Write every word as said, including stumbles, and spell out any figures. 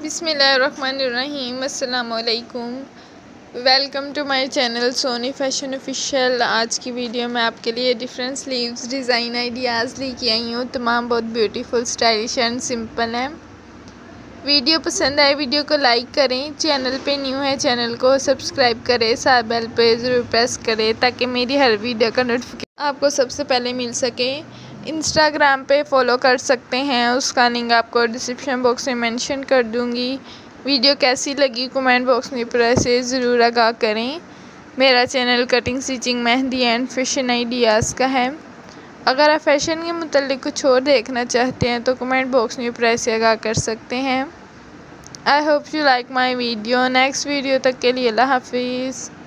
बिस्मिल्लाहिर्रहमानिर्रहीम अस्सलामुअलैकुम। Welcome to my channel Soni fashion official. आज की वीडियो में आपके लिए डिफरेंट स्लीव्स डिज़ाइन आइडियाज़ लेके आई हूँ। तमाम बहुत ब्यूटीफुल, स्टाइलिश एंड सिंपल हैं। वीडियो पसंद आए वीडियो को लाइक करें। चैनल पे न्यू है चैनल को सब्सक्राइब करें। साथ बेल पे ज़रूर प्रेस करें ताकि मेरी हर वीडियो का नोटिफिकेशन आपको सबसे पहले मिल सके। इंस्टाग्राम पे फॉलो कर सकते हैं, उसका लिंक आपको डिस्क्रिप्शन बॉक्स में मेंशन कर दूंगी। वीडियो कैसी लगी कमेंट बॉक्स में प्रेस से ज़रूर आगाह करें। मेरा channel cutting, stitching, mehndi and fashion ideas का है। अगर आप फैशन के मुतालिक कुछ और देखना चाहते हैं तो कमेंट बॉक्स में प्रेस से आगाह कर सकते हैं। I hope you like my video. Next video तक के लिए अल्लाह हाफिज़।